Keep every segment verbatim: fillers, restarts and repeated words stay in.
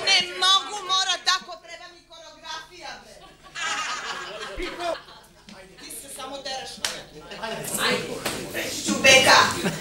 Ne mogu, mora tako, treba mi koreografija, bre. Ti se samo tereš na me. Ajde, reći ću beka.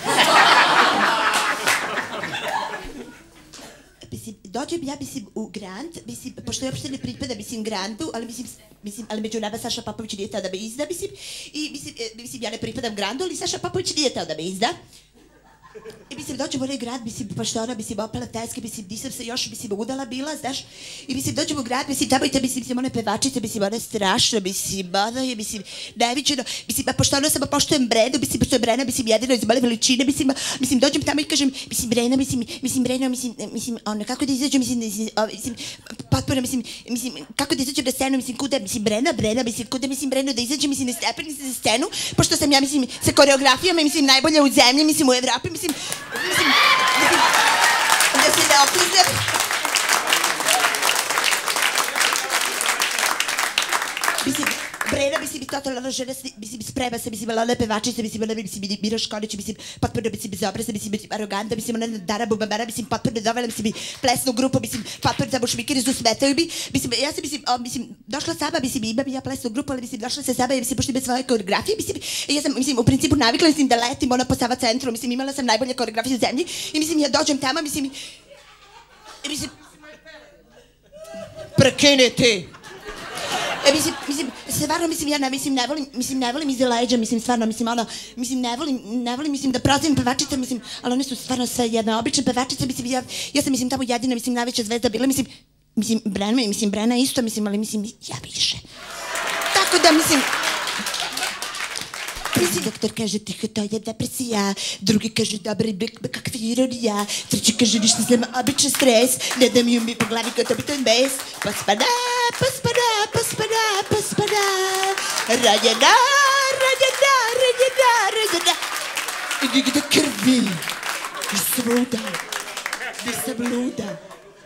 Mislim, dođem ja, mislim, u Grand, mislim, pošto je uopšte ne pripada, mislim, Grandu, ali mislim, mislim, ali među nama Saša Popović nije teo da me izda, mislim, i mislim, mislim, ja ne pripadam Grandu, ali Saša Popović nije teo da me izda. I mislim, dođem u onaj grad, mislim, pošto ona, mislim, opala teske, mislim, nisam se još, mislim, udala bila, znaš, i mislim, dođem u grad, mislim, tamo i te, mislim, one pevačice, mislim, ona je strašna, mislim, ona je, mislim, neviđeno, mislim, a pošto ono samo poštujem Brenu, mislim, pošto je Brena, mislim, jedino iz male veličine, mislim, mislim, dođem tamo i kažem, mislim, Brena, mislim, mislim, Brena, mislim, mislim, ono, kako da izađem, mislim, mislim, potpuno, mislim, mislim, kako da izađem na scenu, mislim, kuda, mislim, Brena, Brena, mislim, kuda, mislim, Brena, da izađem, mislim, na stepenice za scenu, pošto sam ja, mislim, sa koreografijama, mislim, najbolja u zemlji, mislim, u Evropi, mislim, mislim, mislim, da se ne okliznem. Mislim, Brena, mislim, totalna žena, mislim, sprema se, mislim, ona pevačica, mislim, ona, mislim, Miro Škonić, mislim, potpuno, mislim, bezobrazna, mislim, aroganta, mislim, ona Dara Bubamara, mislim, potpuno dovela, mislim, plesnu grupu, mislim, potpuno tamo šmikiri su smetaju mi, mislim, ja sam, mislim, mislim, došla sama, mislim, imam ja plesnu grupu, ali, mislim, došla se sama, mislim, pošto ima svoje koreografije, mislim, ja sam, mislim, u principu navikla, mislim, da letim, ona po Sava centru, mislim, imala sam najbolje koreografije u zemlji i, mislim, ja dođem tamo, mislim, i, mislim, prekini ti. E, mislim, mislim, stvarno, mislim, ja ne, mislim, ne volim, mislim, ne volim iza leđa, mislim, stvarno, mislim, ono, mislim, ne volim, ne volim, mislim, da prozivam pevačice, mislim, ali one su stvarno sve jedna obična pevačica, mislim, ja, ja sam, mislim, tamo jedina, mislim, najveća zvezda bila, mislim, mislim, Brena, mislim, Brena isto, mislim, ali, mislim, ja više. Tako da, mislim, prvi doktor kaže tiho, to je depresija, drugi kaže dobri bik, kakva ironija, treći kaže ništa znam, običan stres, ne da mi umi po glavi kao to bitan bes, pospada, pospada, pospada, pospada, ranjena, ranjena, ranjena, ranjena, i nigde krvi, nisam luda, nisam luda.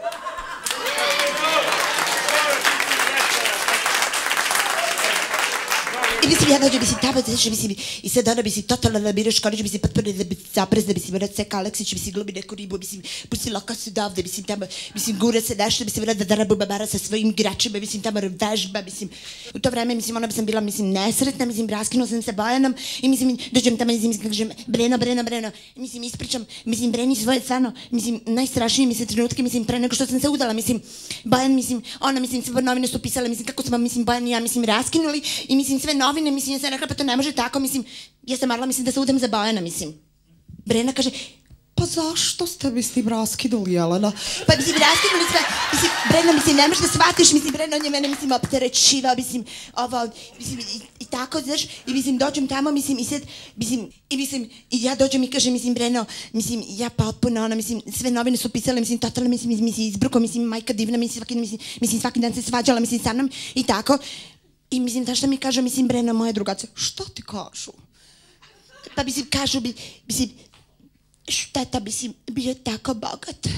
I mislim, ja dođem, mislim, tamo, znači, mislim, i sad ona, mislim, totalno na Miro Škonić, mislim, potpuno da zaprezna, mislim, ona Ceka Aleksić, mislim, glumi neku ribu, mislim, pustila kosu dovde, mislim, tamo, mislim, gura se nešto, mislim, ona Dara Bubamara sa svojim igračima, mislim, tamo vežba, mislim, u to vreme, mislim, ona bi sam bila, mislim, nesretna, mislim, raskinula sam se Bojanom i, mislim, dođem tamo, mislim, kažem, Breno, Breno, Breno, mislim, ispričam, mislim, Breni svoje stvarno, mislim, najstrašnije, mislim, trenutke, mislim, pre nego što sam se udala, mislim, Bojan, mislim, ona, mislim, sve novine su pisale, mislim, kako smo, mislim, Bojan i ja, mislim, raskinuli i, mislim, sve novine, mislim, ja sam rekla, pa to ne može tako, mislim, ja sam morala, mislim, da se udam za Bojana, mislim. Brena kaže, pa zašto ste mi s tim raskinuli, Jelena? Pa, mislim, raskinuli sve, mislim, Brena, mislim, ne možeš da shvatiš, mislim, Brena, on je mene, mislim, opterećivao, mislim, ovo, mislim, i, i tako, znaš, i, mislim, dođem tamo, mislim, i sad, mislim, i, mislim, i ja dođem i kažem, mislim, Breno, mislim, ja potpuno, ono, mislim, sve novine su pisale, mislim, totalno, mislim, mislim, izbruko, mislim, majka divna, mislim, svaki, mislim, mislim, svaki dan se svađala, mislim, sa mnom, i tako. I mislim, da šta mi kažu, mislim, Brena, moja drugaca, šta ti kažu? Pa mislim, kažu bi, mislim, šteta, mislim, bio je tako bogat.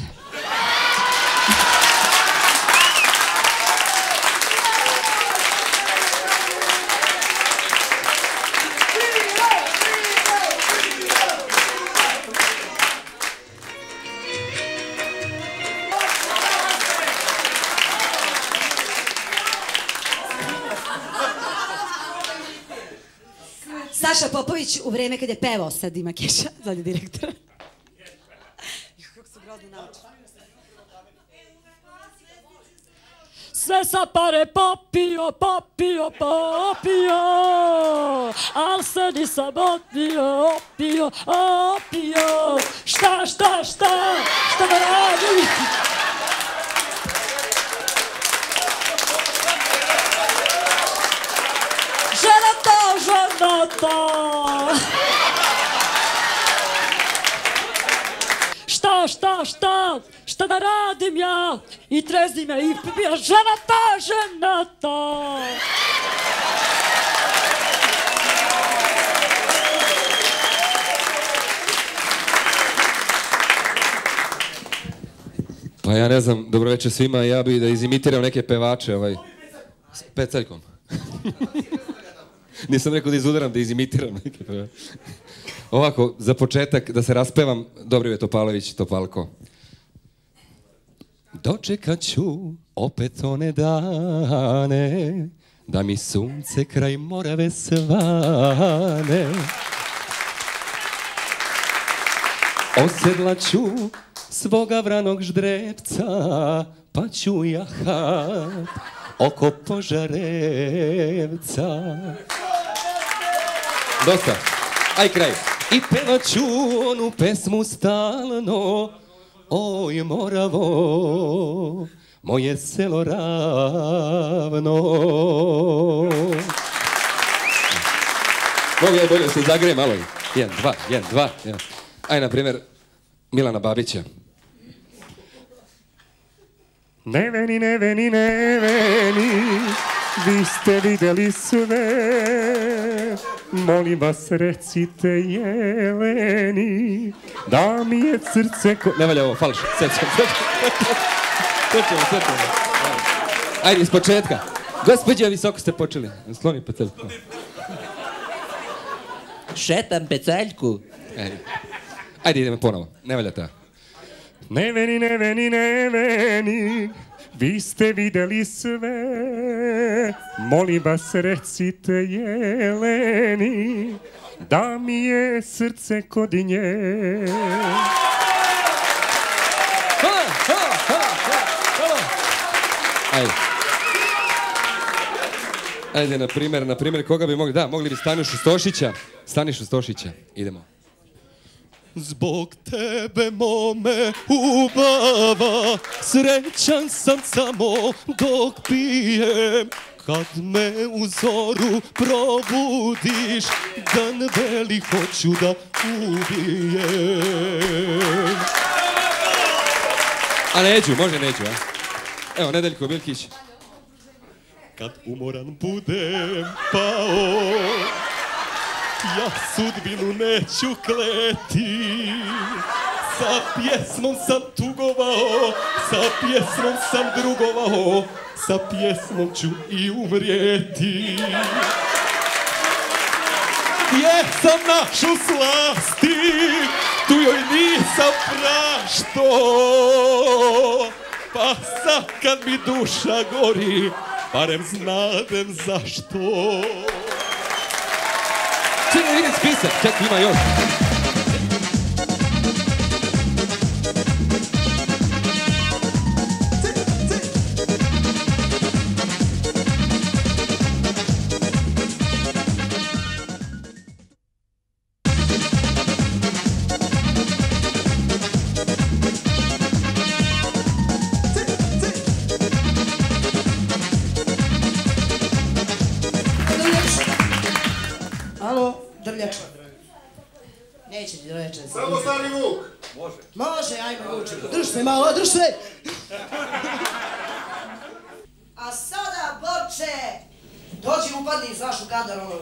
Saša Popović u vreme kad je pevao, sad ima keša, zadnji direktor. Kako su grozno nauči. Sve sa pare popio, popio, popio, al se nisam opio, opio, opio. Šta, šta, šta, šta da radim? Ženata, ženata. Šta, šta, šta, šta da radim ja? I trezi me i pija, ženata, ženata. Pa ja ne znam, dobro večer svima, ja bih da izimitiram neke pevače, ovaj, s peceljkom. Nisam rekao da izudaram, da izimitiram neke pevače. Ovako, za početak, da se raspevam, Dobrivoje Topalović, Topalko. Dočekat ću opet one dane, da mi sunce kraj Morave svane. Osedlat ću svoga vranog ždrebca, pa ću jahat oko Požarevca. Dosta, aj kraj. I pevat ću onu pesmu stalno, oj Moravo, moje selo ravno. Mogu je bolje se zagreje malo. Jedan, dva, jedan, dva. Jedan. Aj, na primjer, Milana Babića. Ne veni, ne veni, ne veni, vi ste vidjeli sve, molim vas recite Jeleni, da mi je srce ko... Ne valja ovo, falš, sad ćemo, sad ćemo, sad ćemo, sad ćemo. Ajde, iz početka. Gospođa, visoko ste počeli. Sloni peceljku. Šetam peceljku. Ajde. Ajde, idemo ponovo. Ne valja ta. Ne veni, ne veni, ne veni, vi ste vidjeli sve, molim vas recite Jeleni, da mi je srce kod nje. Ajde. Ajde, na primjer, na primjer, koga bi mogli, da, mogli bi Stanišu Stošića. Stanišu Stošića, idemo. Zbog tebe mome ubava, srećan sam samo dok pijem. Kad me u zoru probudiš, dan veli hoću da ubijem. A neću, može neću, a? Evo, Nedeljko Bilkić. Kad umoran budem pao, ja sudbinu neću kleti, sa pjesmom sam tugovao, sa pjesmom sam drugovao, sa pjesmom ću i umrijeti. Gdje sam našu slasti, tu joj nisam prašto, pa sad kad mi duša gori, barem znadem zašto. Čekaj, vidim spisak, čekaj, ima još. Alo, Drljač. Neće ti Drljač. Samo stari Vuk. Može. Može, ajmo Vuče. Drž se malo, drž se. A sada, Borče, dođi upadni iz vašu kadar, ono.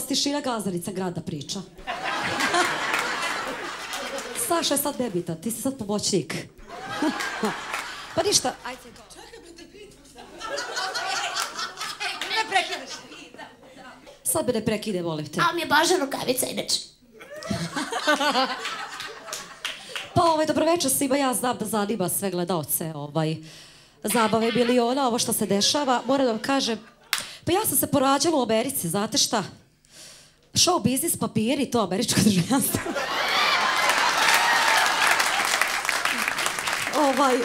s tišina Gazarica grada priča. Saša je sad debitan, ti si sad pomoćnik. Pa ništa, ajde. Ne prekidaš. Sad me ne prekide, molim te. A mi je Boža rukavica inače. Pa ovaj, dobroveče svima, ja znam da zanima sve gledaoce ovaj, zabave miliona, ovo što se dešava. Moram da vam kažem, pa ja sam se porađala u Americi, znate šta? Show biznis, papiri i to američko državljanstvo. Ovaj...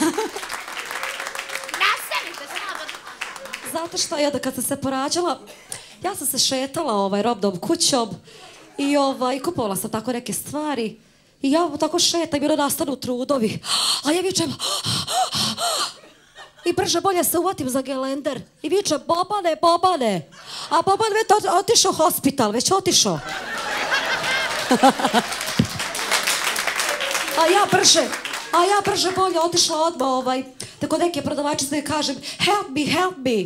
Nastavite, slobodno. Znate šta, ja da kad sam se porađala, ja sam se šetala ovaj, robnom kućom i ovaj, kupovala sam tako neke stvari i ja tako šetam i onda nastanu trudovi. A ja vičem... I brže bolje se uvatim za gelender i vičem Bobane, Bobane. A Boban već otišao u hospital, već otišao. A ja brže, a ja brže bolje otišla odmah ovaj, tako neke prodavačice i kažem help me, help me.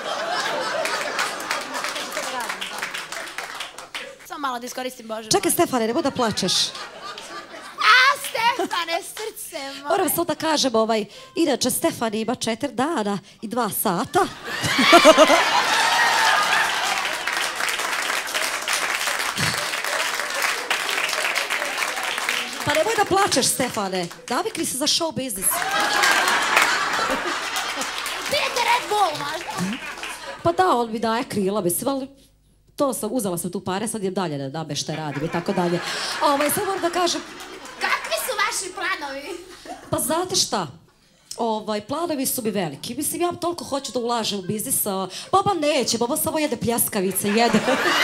Samo malo da iskoristim Bože. Čekaj Stefane, nemoj da plačeš. A, Stefane, srce moje. Moram samo da kažem, ovaj, inače Stefan ima četiri dana i dva sata. Pa nemoj da plačeš, Stefane. Navikli se za show biznis. Pijete Red Bull, možda? Pa da, on mi daje krila, mislim, ali to sam, uzela sam tu pare, sad idem dalje da nameštaj radim i tako dalje. A ovaj, sad moram da kažem... Kakvi su vaši planovi? Pa znate šta? Ovaj, planovi su mi veliki. Mislim, ja toliko hoću da ulažem u biznis. a Baba neće, Baba samo jede pljeskavice, jede.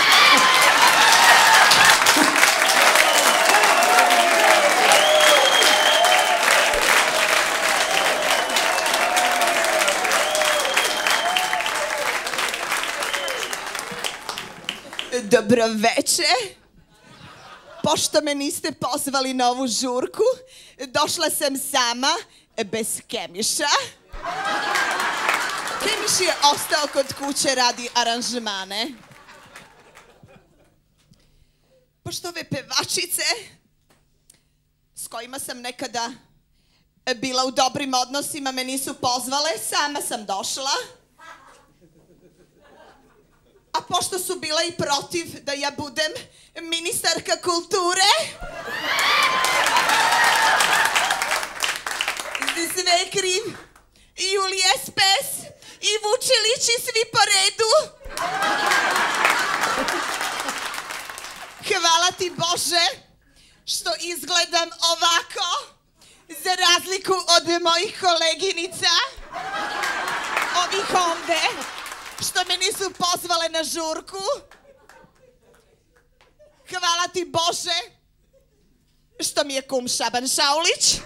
Dobro veče. Pošto me niste pozvali na ovu žurku, došla sam sama, bez Kemiša. Kemiš je ostao kod kuće, radi aranžmane. Pošto ove pevačice, s kojima sam nekada bila u dobrim odnosima, me nisu pozvale, sama sam došla. A pošto su bila i protiv da ja budem ministarka kulture, sve je kriv Julija Spes i Vučilić i svi po redu. Hvala ti Bože što izgledam ovako, za razliku od mojih koleginica, ovih ovde, što me nisu pozvale na žurku. Hvala ti Bože što mi je kum Šaban Šaulić.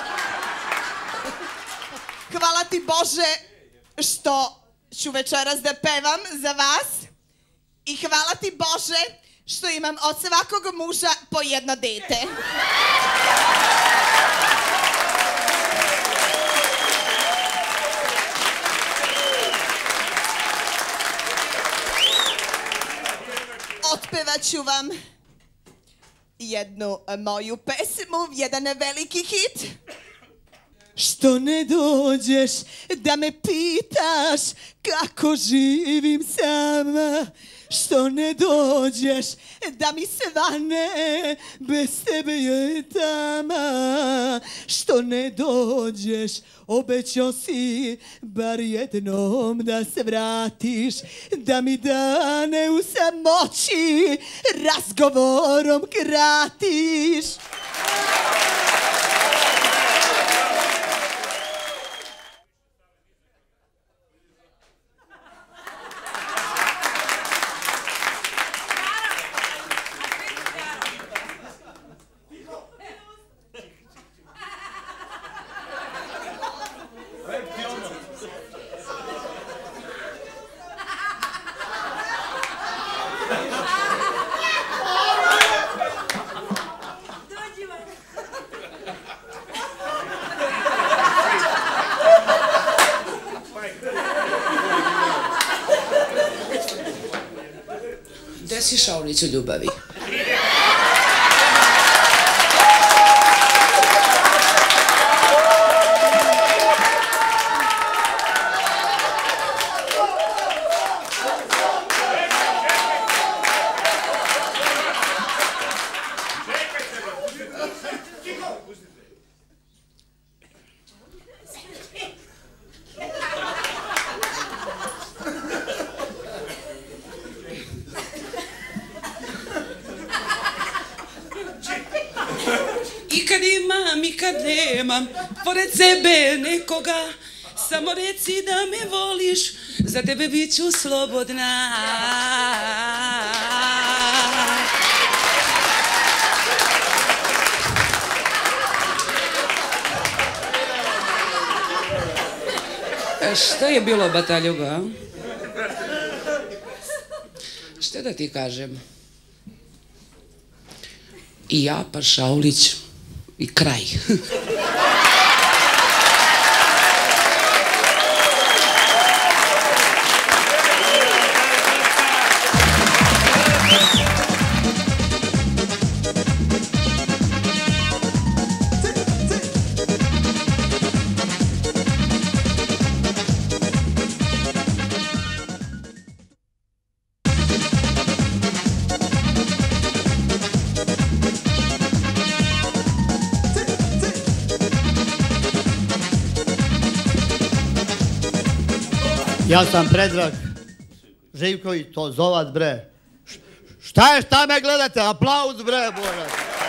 Hvala ti Bože što ću večeras da pevam za vas. I hvala ti Bože što imam od svakog muža po jedno dete. Otpevaću vam jednu moju pesmu, jedan veliki hit. Što ne dođeš da me pitaš kako živim sama? Što ne dođeš da mi svane bez tebe je tama? Što ne dođeš, obećao si bar jednom da se vratiš, da mi dane u samoći razgovorom kratiš. Gde si Šaulić u ljubavi? I kad imam i kad nemam pored sebe nekoga, samo reci da me voliš, za tebe bit ću slobodna. Šta je bilo, bataljuga? Šta da ti kažem? I ja, pa Šaulić, i kraj. Ja sam Predrag Živković, to Zovac, bre. Šta je, šta me gledate? Aplauz, bre, borac.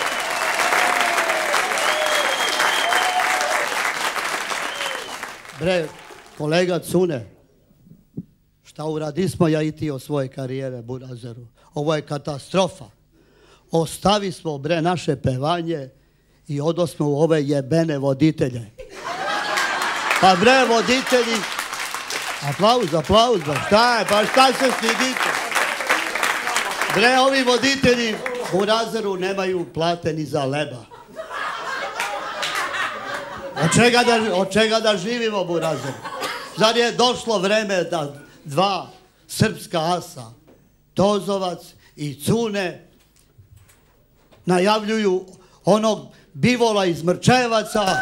Bre, kolega Cune, šta uradismo ja i ti od svoje karijere, burazeru? Ovo je katastrofa. Ostavi smo, bre, naše pevanje i odosmo u ove jebene voditelje. Pa, bre, voditelji... Aplauz, aplauz, ba šta je, pa šta se stidite? Bre, ovi voditelji u Razeru nemaju plate ni za leba. Od čega da, od čega da živimo u Razeru? Zar je došlo vreme da dva srpska asa, Tozovac i Cune, najavljuju onog bivola iz Mrčevaca,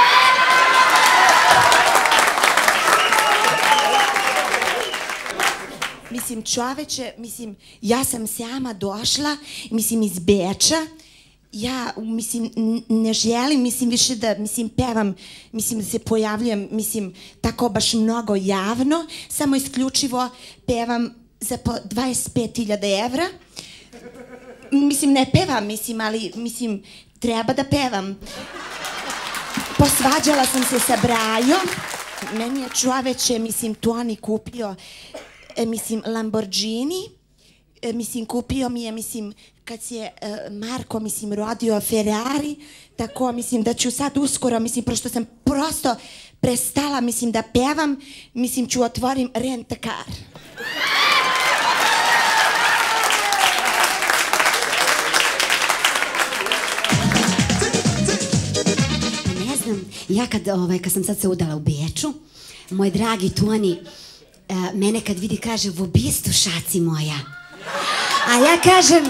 Mislim, čoveče, mislim, ja sam sama došla, mislim, iz Beča. Ja, mislim, ne želim, mislim, više da, mislim, pevam, mislim, da se pojavljujem, mislim, tako baš mnogo javno. Samo isključivo pevam za po dvadeset pet hiljada evra. Mislim, ne pevam, mislim, ali, mislim, treba da pevam. Posvađala sam se sa Brajom. Meni je čoveče, mislim, Toni kupio... E, mislim, Lamborghini, e, mislim, kupio mi je, mislim, kad se je e, Marko, mislim, rodio Ferrari, tako, mislim, da ću sad uskoro, mislim, prosto sam prosto prestala, mislim, da pevam, mislim, ću otvorim rent-a-car. Ne znam, ja kad, ovaj, kad sam sad se udala u Beču, moj dragi Toni, Uh, mene kad vidi kaže vobistu šaci moja, a ja kažem,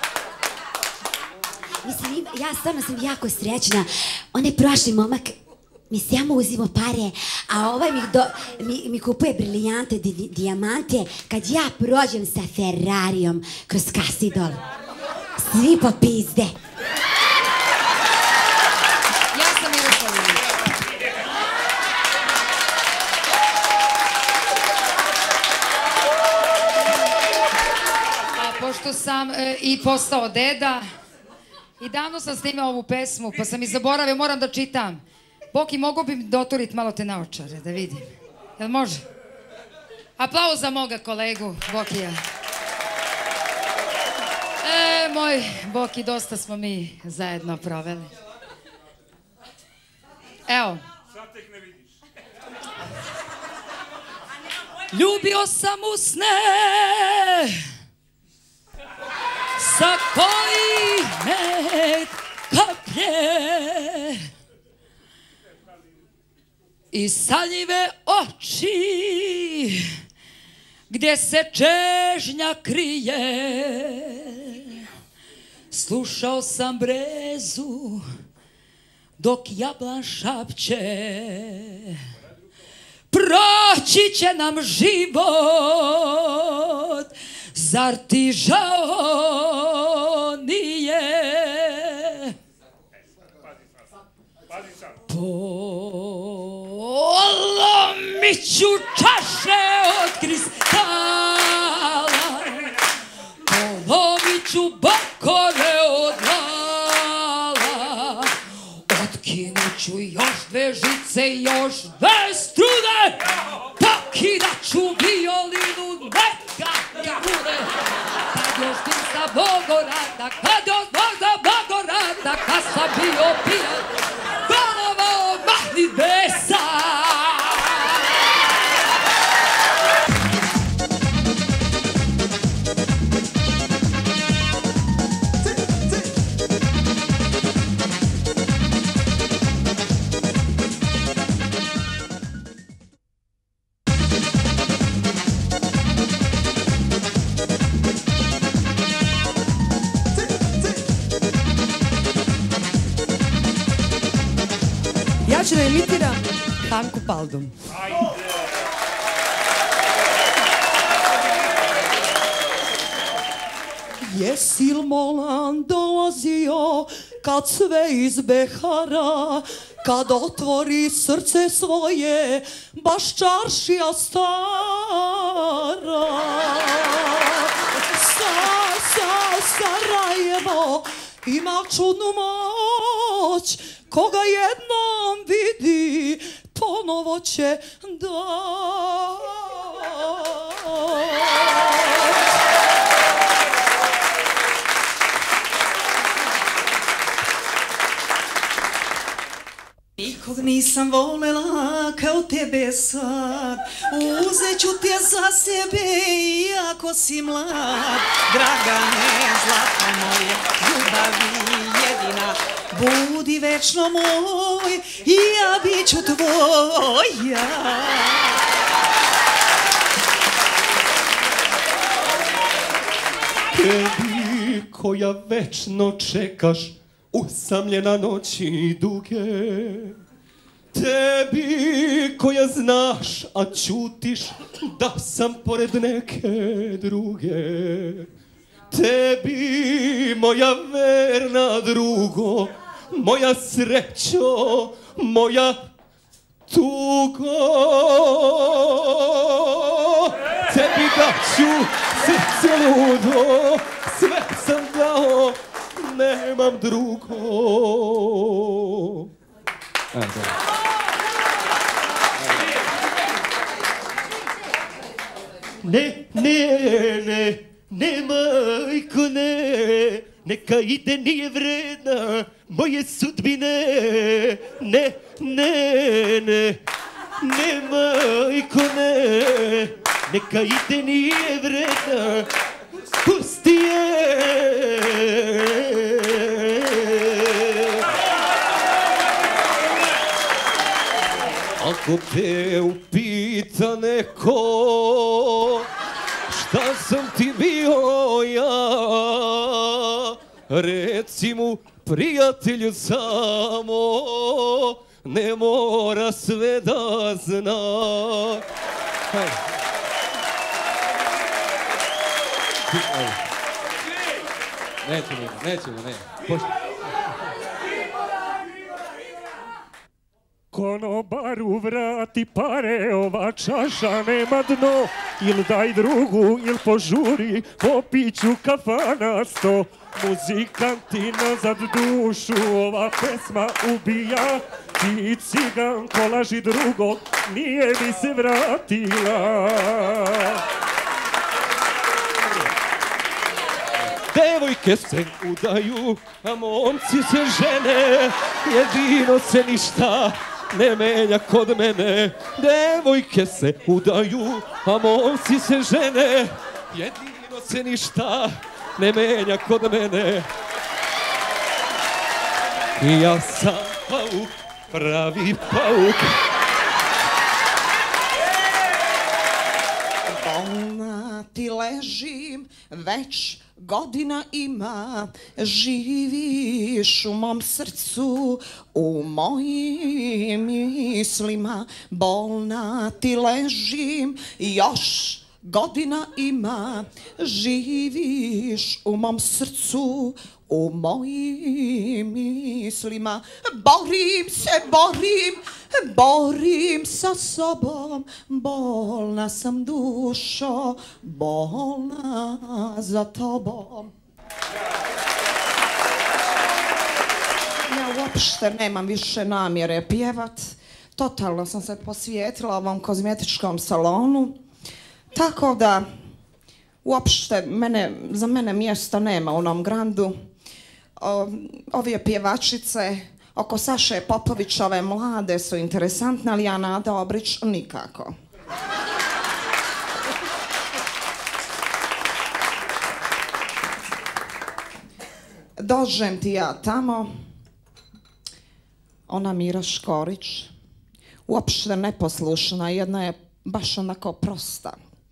mislim, ja stvarno sam jako srećna. Onaj prošli momak mi samo uzimo pare, a ovaj mi, do, mi, mi kupuje brilijante, di, dijamante, kad ja prođem sa Ferrarijom kroz Kasidol, svi popizde. Pošto sam e, i postao deda i davno sam snimao ovu pesmu, pa sam i zaboravio, moram da čitam. Boki, mogu bi doturit malo te naočare, da vidim. Jel može? Aplauz za moga kolegu, Bokija. E, moj Boki, dosta smo mi zajedno proveli. Evo. Sad tek ne vidiš. Ljubio sam u sne sa koji me kaplje i saljive oči gdje se čežnja krije. Slušao sam brezu dok jablan šapće. Proći će nam život, zar ti žao nije? Polomit ću čaše od kristala, polomit ću bokove od lala, otkinut ću još dve žice, još dve strune, pokidat ću violinu, neka ga bude. Kad još tim sa Bogorada, kad još možda Bogorada, kad sam bio pijan, golovao mahni besa. Ja ću da imitiram Hanku Paldum. Jesi li Molan dolazio kad sve iz Behara, kad otvori srce svoje, baš čaršija stara? Sa, sa, Sarajevo ima čudnu moć, koga jednom vidi, ponovo će doći. Nikog nisam volela kao tebe sad, uzet ću te za sebe iako si mlad. Dragane, zlato moje, ljubavi jedina, budi večno moj i ja bit ću tvoja. Tebi koja večno čekaš usamljena noći duge, tebi koja znaš, a ćutiš da sam pored neke druge, tebi moja verna drugo, moja srećo, moja tugo, tebi daću srce ludo, sve sam dao, nemam drugo. Ne, ne, ne, ne, majko, ne, neka ide, nije vredna moje sudbine. Ne, ne, ne, ne, majko, ne, neka ide, nije vredna, pusti je. Ako te upita neko šta sam ti bio ja, reci mu prijatelju samo, ne mora sve da zna. Nećemo, nećemo, ne. Pošto. Konobaru vrati pare, ova čaša nema dno, il daj drugu, il požuri, popiću kafana sto. Muzikanti nazad dušu, ova pesma ubija, ti ciganko laži drugog, nije mi se vratila. Devojke se udaju, a momci se žene, jedino se ništa ne menja kod mene. Devojke se udaju, a momci se žene, jedino se ništa ne menja kod mene. I ja sam pauk, pravi pauk. Bolna ležim, već godina ima, živiš u mom srcu, u mojim mislima, bolna ti ležim, još godina ima, živiš u mom srcu, u mojim mislima. Borim se, borim, borim sa sobom, bolna sam dušo, bolna za tobom. Ja uopšte nemam više namjere pjevat, totalno sam se posvijetila ovom kozmetičkom salonu, tako da uopšte mene, za mene mjesta nema u onom grandu. O, ove pjevačice oko Saše Popovićove mlade su interesantne, ali ja Nada Obrić nikako. Dođem ti ja tamo, ona Mira Škorić, uopšte neposlušna, jedna je baš onako prosta.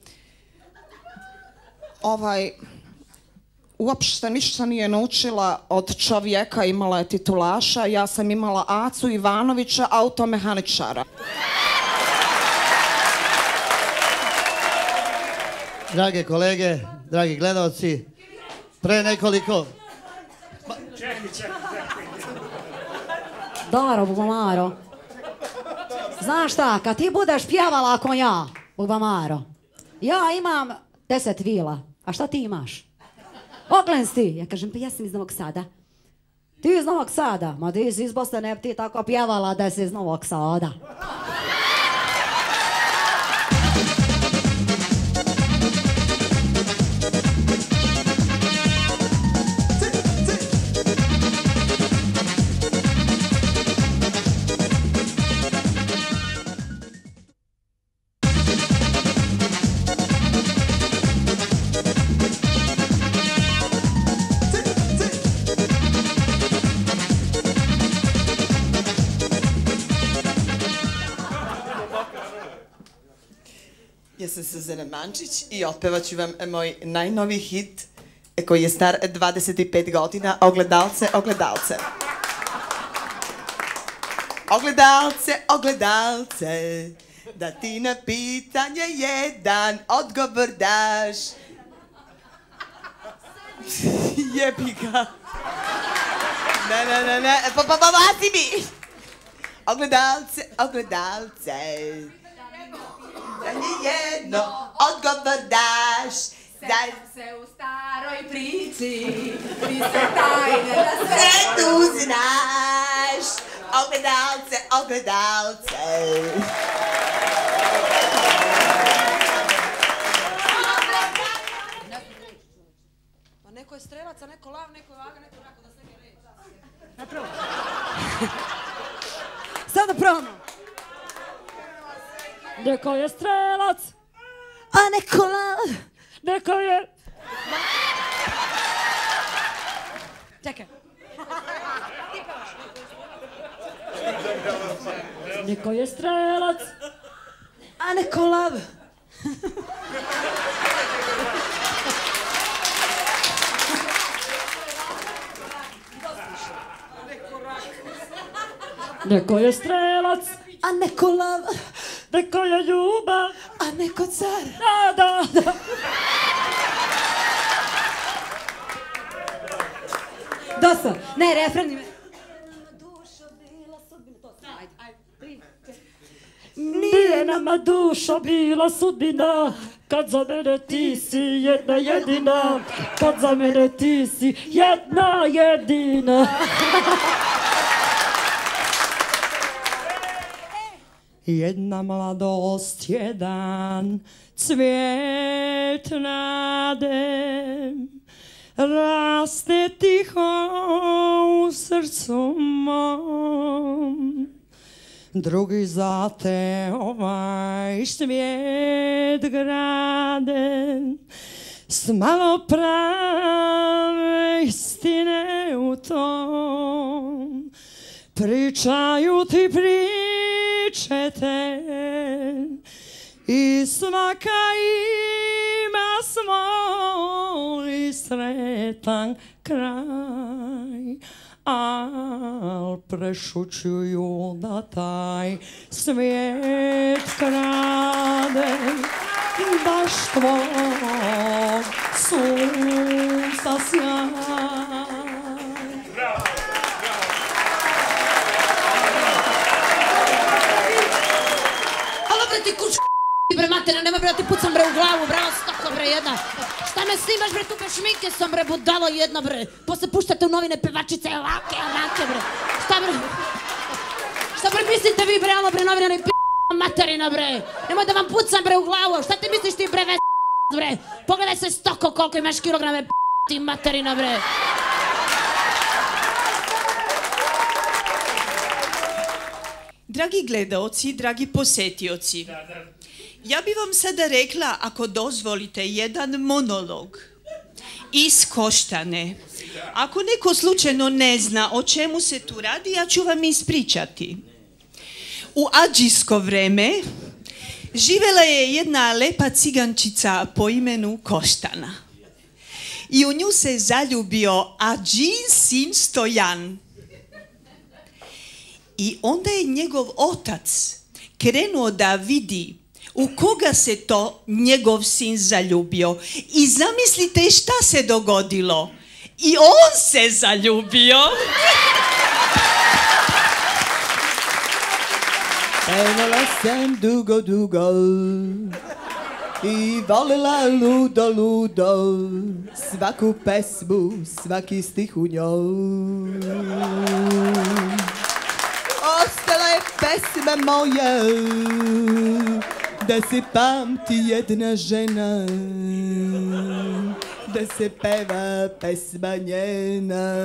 Ovaj, uopšte ništa nije naučila od čovjeka, imala je titulaša, ja sam imala Acu Ivanovića, automehaničara. Drage kolege, dragi gledalci, pre nekoliko... Dobro, Bubamaro. Znaš šta, kad ti budeš pjevala ako ja, Bubamaro, ja imam deset vila, a šta ti imaš? Oglen si ti. Ja kažem, pa ja sam iz Novog Sada. Ti iz Novog Sada? Ma ti si iz Bosne, ne bi ti tako pjevala da si iz Novog Sada. Ja sam Suzana Mančić i otpevat ću vam moj najnoviji hit koji je star dvadeset pet godina, Ogledalce, ogledalce. Ogledalce, ogledalce, da ti na pitanje jedan odgovor daš. Jebi ga. Ne, ne, ne, ne, pa, pa, pa, vati mi. Ogledalce, ogledalce, da ni jedno odgovor daš. Sećam se u staroj priči, ti se tajne na svetu znaš. Ogledalce, ogledalce. Pa neko je strelac, a neko lav, neko je vaga, neko rako da se ne reći. Napravo. Sad da probamo. Neko je strelac, a neko lav. Neko je... Čekaj. Neko je strelac, a neko lav. neko je strelac, a neko lav. Neko je ljubav, a neko car. Da, da, da. Dosta, ne, refren ime. Nije nama dušo bila sudbina, kad za mene ti si jedna jedina, kad za mene ti si jedna jedina. Jedna mladost, jedan cvijet nade, raste tiho u srcu mom. Drugi za te ovaj svijet grade, s malo prave istine u tom. Pričaju ti pričete i svaka ima svoj sretan kraj, al prešućuju da taj svijet krade baš tvoj sunca sjaj. Halo bre ti kuć bre mater, nema bre da ti pucam bre u glavu, bravo stoko bre jedna. Šta me snimaš bre, tu bez šminke sam bre, budalo jedna bre. Posle puštate u novine pevačice, ovake, ovake bre. Šta bre? Šta bre mislite vi bre, alo bre novinari p*** materina bre. Nemoj da vam pucam bre u glavu, šta ti misliš ti bre ves bre? Pogledaj se stoko koliko imaš kilograme p*** ti materina bre. Dragi gledaoci, dragi posetioci, ja bi vam sada rekla, ako dozvolite, jedan monolog iz Koštane. Ako neko slučajno ne zna o čemu se tu radi, ja ću vam ispričati. U adžijsko vreme živjela je jedna lepa cigančica po imenu Koštana. I u nju se zaljubio adžin sin Stojan. I onda je njegov otac krenuo da vidi u koga se to njegov sin zaljubio. I zamislite šta se dogodilo. I on se zaljubio. Pevala sam dugo, dugo i volila ludo, ludo svaku pesmu, svaki stih u njoj. Ostala je pesma moja da se pamti jedna žena, da se peva pesma njena.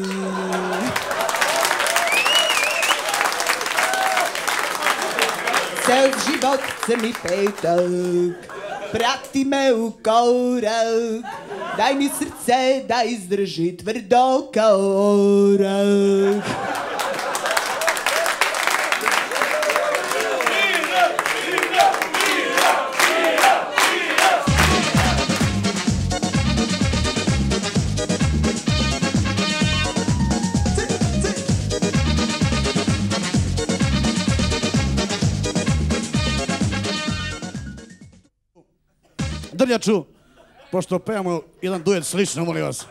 Cel život crni petak prati me u korak, daj mi srce da izdrži tvrdo kao orak. Drljaču, pošto pevamo jedan duet slično, molim vas.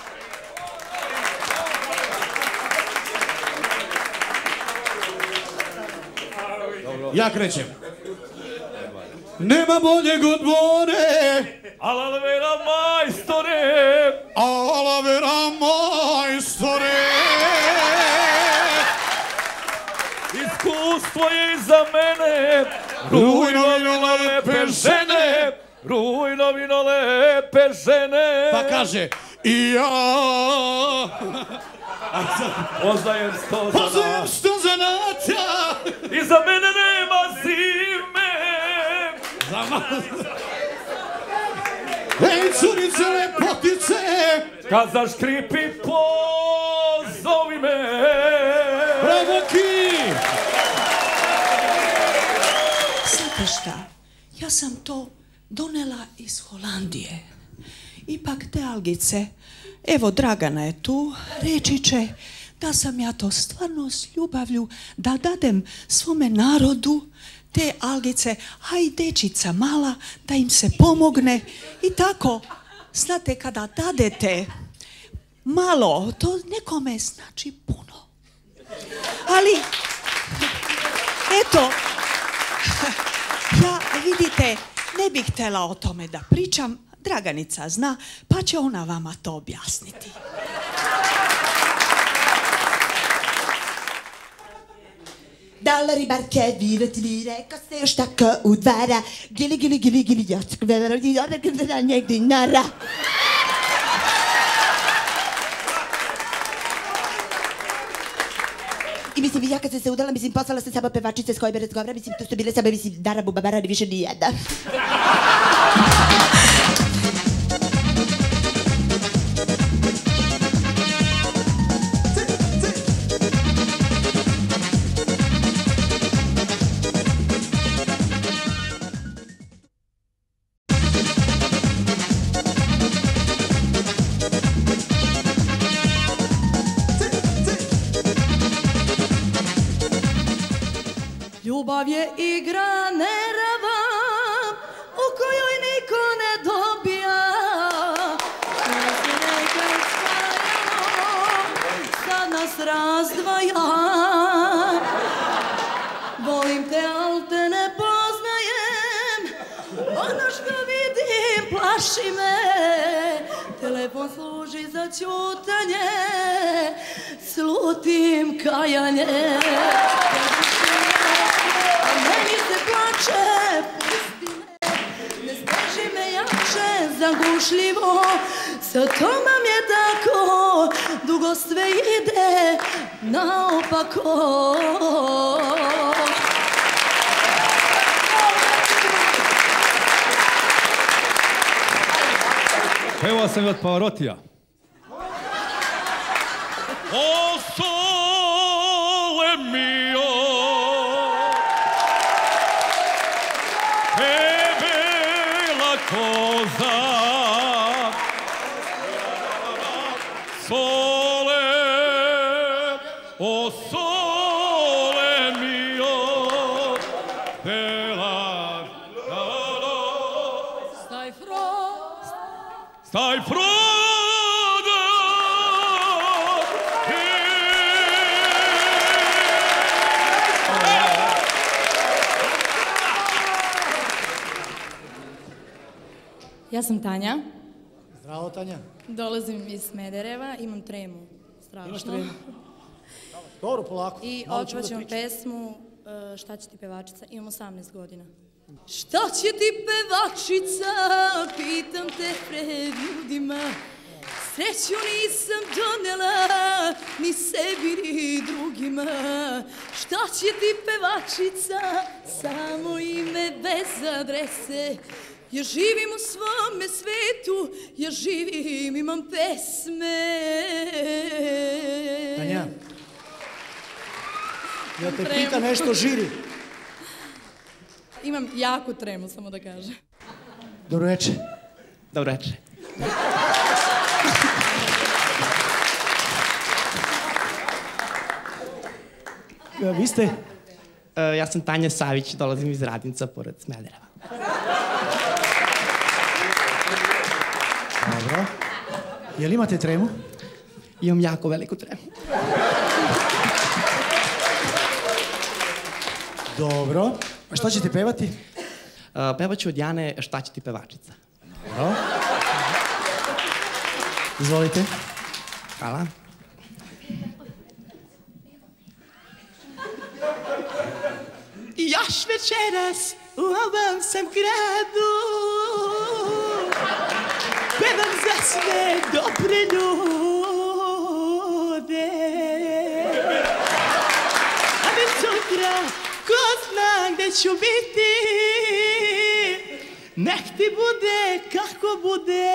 Ja krećem. Nema boljeg od more, Alavera majstore, alavera majstore. Iskustvo je iza mene, rujno lepe žene, rujno vino lepe žene. Pa kaže, i ja poznajem sto zanata, poznajem sto zanata, iza mene nema zime. Ej, curice lepotice, kad zaškripi pozovi me. Bravo Ki! Znate šta, ja sam to donela iz Holandije. Ipak te algice, evo Dragana je tu, reći će da sam ja to stvarno s ljubavlju da dadem svome narodu te algice, a i dečica mala da im se pomogne i tako. Znate, kada dadete malo, to nekome znači puno. Ali, eto, ja, vidite, ne bih htjela o tome da pričam, Draganica zna, pa će ona vama to objasniti. Dolari barke, virati lire, koste još tako udvara. Gili, gili, gili, gili, jacka, vela, i onda kada njeg dinara. I mislim, ja kad sam se udala, mislim, poslala sam samo pevačice s kojima razgovara, mislim, to su bile samo, mislim, Dara Bubabara, ni više ni jedna. Ljubav je igra nerava u kojoj niko ne dobija. Nekad spajamo, sad nas razdvaja. Volim te, al te ne poznajem. Ono što vidim plaši me. Telefon služi za ćutanje, slutim kajanje. A meni se plače, pusti me, ne steži me jače, zagušljivo. Sa tomom je tako, dugo sve ide naopako. Pevao sam i od Pavarotija. O sole mio, che bella cosa, sole, o sole mio, bella, Stai frost, stai frodo. Ja sam Tanja. Zdravo, Tanja. Dolazim iz Smedereva, imam tremu. Strašno. Imaš tremu? Dobro, polako. I Malo ćemo da otpevaćemo pričamo. pesmu e, Šta će ti pevačica? Imam osamnaest godina. Šta će ti pevačica? Pitam te pred ljudima. Sreću nisam donela ni sebi ni drugima. Šta će ti pevačica? Samo ime bez adrese. Ja živim u svome svetu, ja živim, imam pesme. Tanja, ja te pita nešto žiri. Imam jaku tremu, samo da kažem. Dobro večer. Dobro večer. Vi ste? E, ja sam Tanja Savić, dolazim iz Radinca, pored Smedereva. Dobro. Jel imate tremu? Imam jako veliku tremu. Dobro. A šta ćete pevati? Uh, pevat ću od Jane Šta će ti pevačica. Dobro. Izvolite. Hvala. Još večeras u ovom sam gradu, pevam za sve dobre ljude. A već sutra, ko zna gde ću biti, nek ti bude kako bude.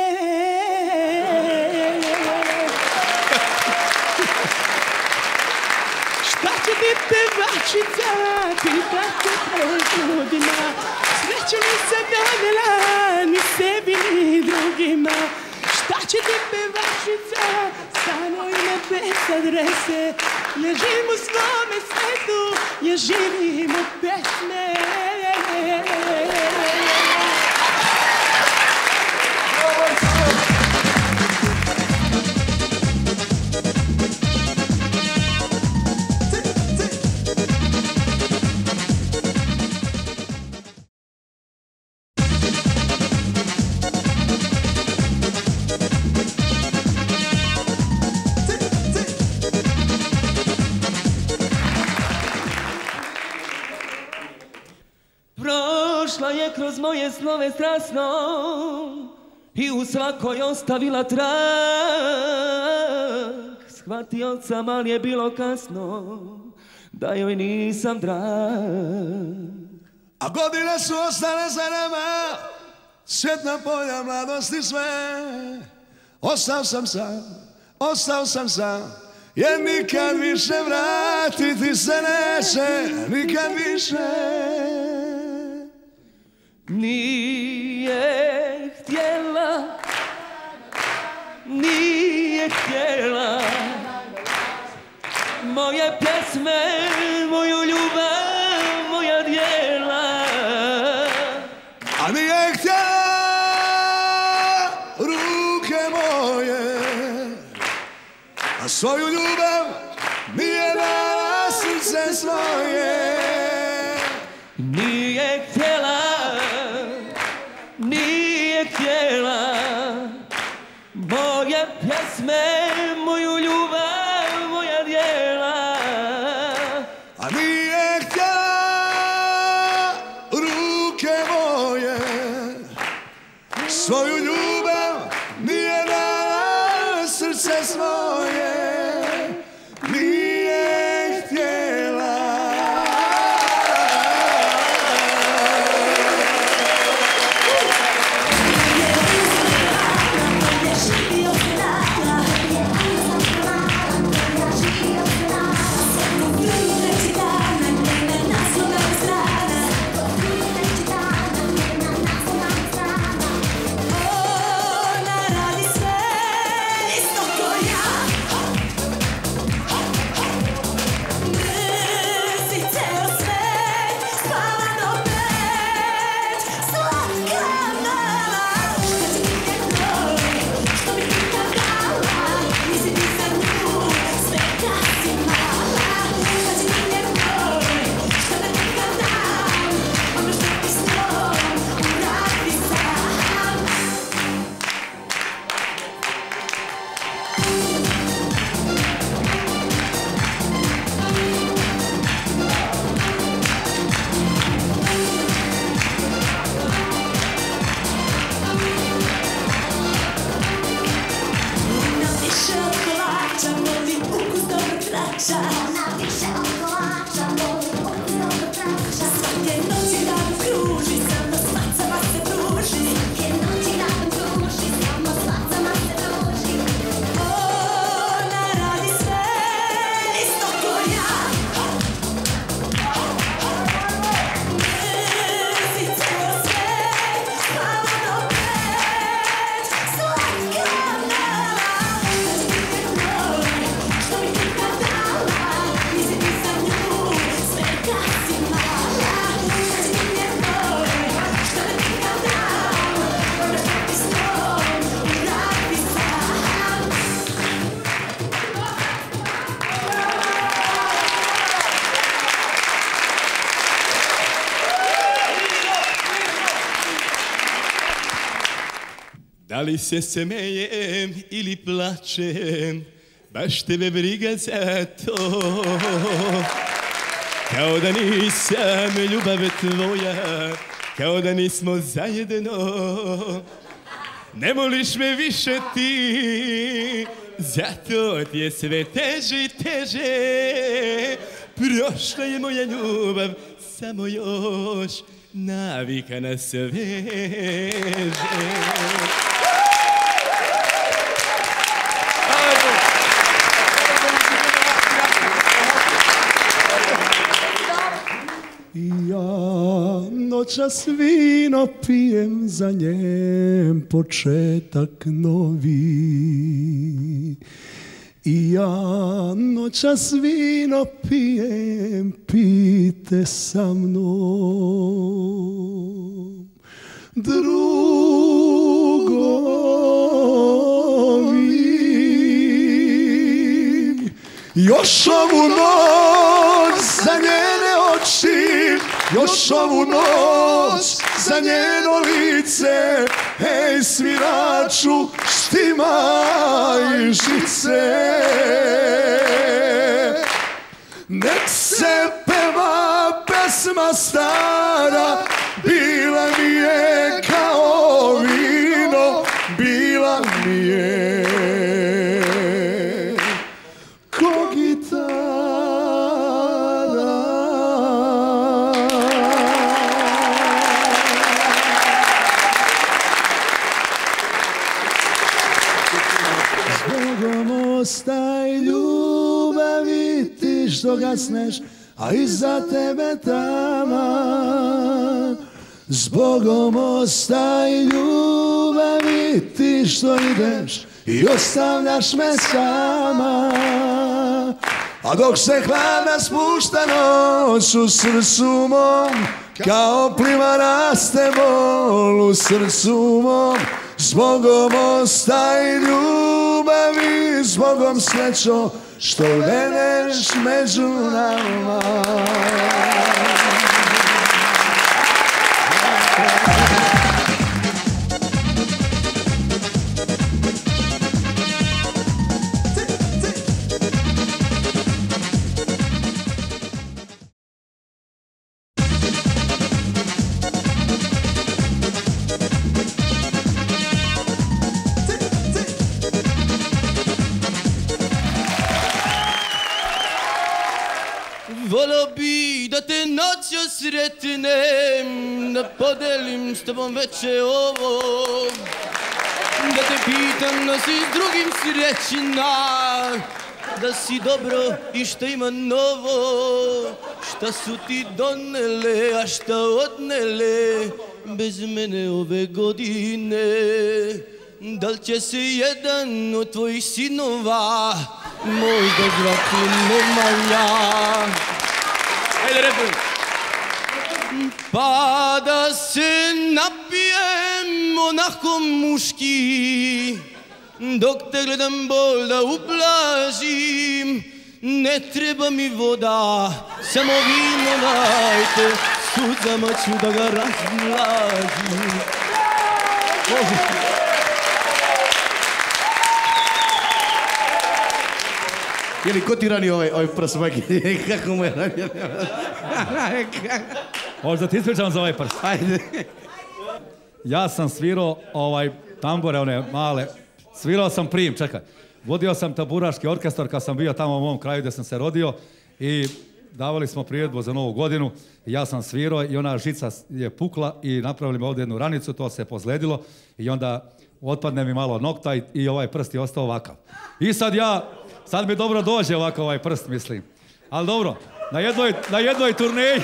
Šta će ti pevačica, pitati pred ljudima, sreću nisam donela ni sebi ni drugima. Šta će ti pevačica, samo ime bez adrese. Ja živim u svome svetu, ja živim od pesme. Prošla je kroz moje snove strasno i u svakoj ostavila trag. Shvatio sam, ali je bilo kasno, da joj nisam drag. A godine su ostale za nama, svjetna polja mladosti sve. Ostao sam sam, ostao sam sam, jer nikad više vratiti se neće, nikad više. Nije htjela, nije htjela moje pjesme, moju ljubav, moja djela. Nije htjela ruke moje, a svoju ljubav nije dala srce svoje. Nije htjela, nije htjela moje pjesme, moju ljubav, moja djela. A nije htjela ruke moje, svoju ljubav nije dala srce svoje. Nije htjela. Da li se smejem ili plačem, baš tebe briga za to. Kao da nisam ljubav tvoja, kao da nismo zajedno. Ne voliš me više ti, zato ti je sve teže i teže. Prošla je moja ljubav, samo još navika na sveže. Ja noćas vino pijem, za njem početak novi. I ja noćas vino pijem, pijte sa mnom. Drugovi, još ovu noć za njene oči, još ovu noć za njeno lice. Hej sviraču, štimaj žice. Nek se peva pesma stara, bila mi je kao vino, bila mi je ko gitara. Zbogom ostaj ljubavi ti što gasneš, a iza tebe tama. Zbogom ostaj ljubavi ti što ideš i ostavljaš me sama. A dok se hladna spušta noć u srcu mom, Kao plima raste bol u srcu mom, zbogom ostaj ljubavi, zbogom srećo što vedeš među nama. Volio bi da te noću sretnem, da podelim s tobom veče ovo, da te pitam da si s drugim srećna, da si dobro i šta ima novo, šta su ti donele, a šta odnele bez mene ove godine. Da li će se jedan od tvojih sinova možda zvati Nemanja? Ajde, refren. Pa da se napijem onako muški, dok te gledam bol da ublažim. Ne treba mi voda, samo vino dajte, suzama ću da ga razvlažim. Je li ko ti rani ovaj, ovaj prs, majke? Kako mu je ranio? Možda ti ispričam za ovaj prs. Ajde. Ja sam svirao ovaj tambore, one male. Svirao sam prim, čekaj. Vodio sam taburaški orkestar kad sam bio tamo u mom kraju gdje sam se rodio i davali smo priredbu za novu godinu. Ja sam svirao i ona žica je pukla i napravili mi ovdje jednu ranicu, to se pozledilo i onda otpadne mi malo nokta i, i ovaj prst je ostao ovakav. I sad ja, sad mi dobro dođe ovako ovaj prst, mislim. Ali dobro, na jednoj, na jednoj turneji...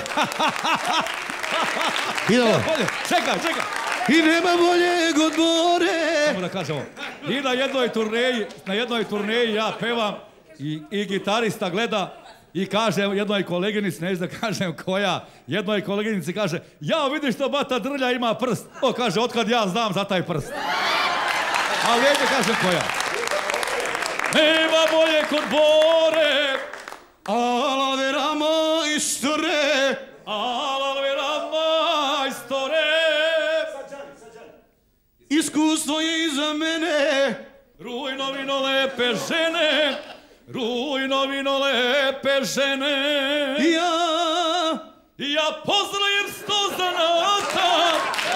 Idemo. Čekaj, čekaj. I nema boljeg od more. Samo da kažem ovo. I na jednoj turneji, na jednoj turneji ja pevam i, i gitarista gleda i kaže jednoj koleginici, neću da kažem koja, jednoj koleginici kaže, ja vidiš što Bata Drlja ima prst. O, kaže, otkad ja znam za taj prst. Ali neću kažem koja. Nema bolje kod bore, ala vera majstore, ala vera majstore. Iskustvo je iza mene, rujno vino lepe žene, rujno vino lepe žene. Ja, ja poznajem sto zanata,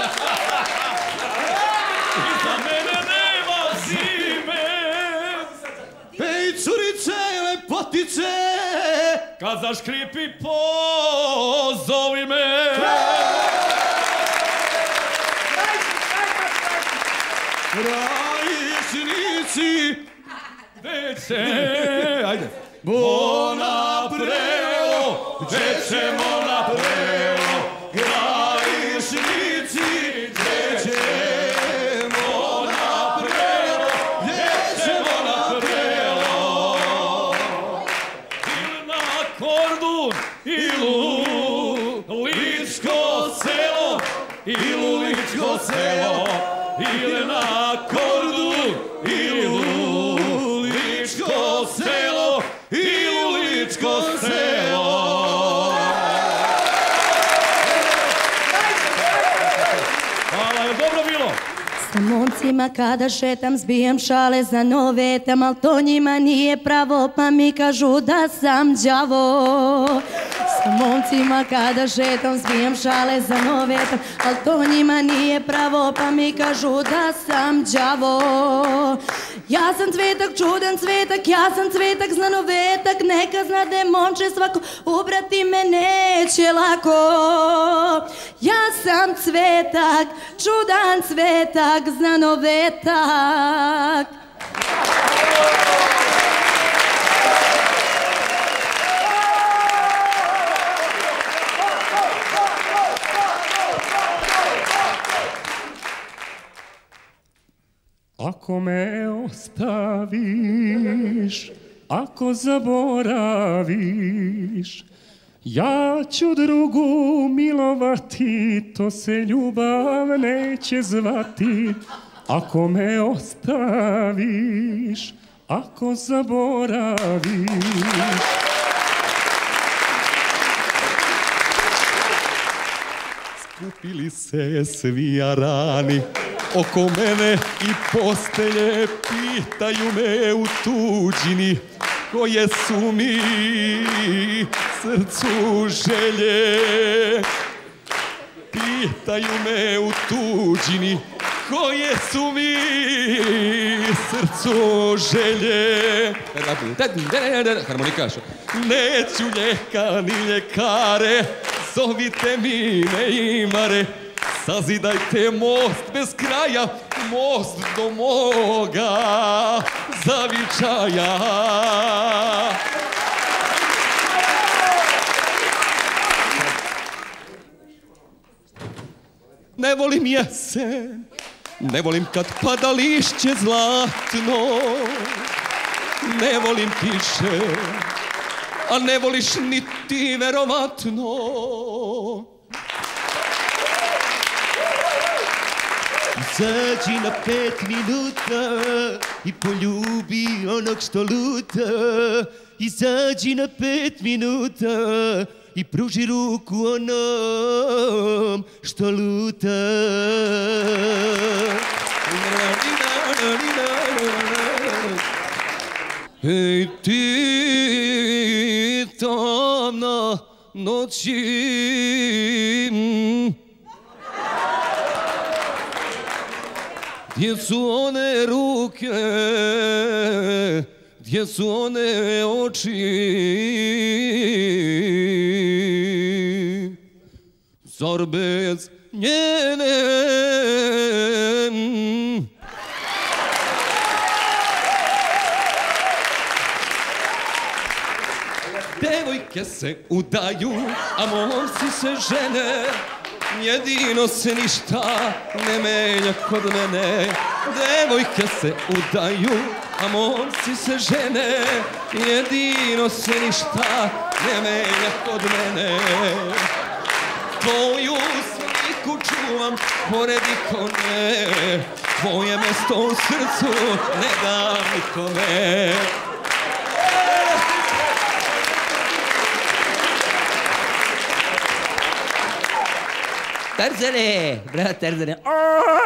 i za mene nema zime. Ej, curice, lepotice, kad zaškripi pozovi me. Krajišnici, gde će, ajde, bona preo, gde ćemo na preo, krajišnici, gde ćemo na preo, gde ćemo na preo. Il na Kordun, ilu Ličko selo, ilu Ličko selo, il na Kordun, ilu Ličko selo, ilu Ličko selo. Hvala, je dobro bilo? Sa momcima kada šetam zbijam šale za novetam, al to njima nije pravo pa mi kažu da sam đavo. Sa momcima kada šetam zbijam šale za novetam, al to njima nije pravo pa mi kažu da sam đavo. Ja sam cvetak, čudan cvetak, ja sam cvetak, zna novetak, neka zna da je momče svako, ubrati me neće lako. Ja sam cvetak, čudan cvetak, zna novetak. Ako me ostaviš, ako zaboraviš, Ja ću drugu milovati, to se ljubav neće zvati. Ako me ostaviš, ako zaboraviš. Skupili se svi jarani oko mene i postelje, pitaju me u tuđini koje su mi srcu želje. Pitaju me u tuđini koje su mi srcu želje. Harmonikaš. Neću lijeka ni ljekare, zovite mi neimare. Sazidajte most bez kraja, most do moga zavičaja. Ne volim jesen, ne volim kad pada lišće zlatno, ne volim kiše, a ne voliš ni ti verovatno. Izađi na pet minuta i poljubi onog što luta. Izađi na pet minuta i pruži ruku onom što luta. Ej ti tamna noći, gdje su one ruke, gdje su one oči? Zar bez njene? Devojke se udaju, a momci se žene. Jedino se ništa ne menja kod mene. Devojke se udaju, a momci se žene. Jedino se ništa ne menja kod mene. Tvoju sliku čuvam pored ikone, tvoje mesto u srcu ne dam nikome. Tarzane, brat Tarzane.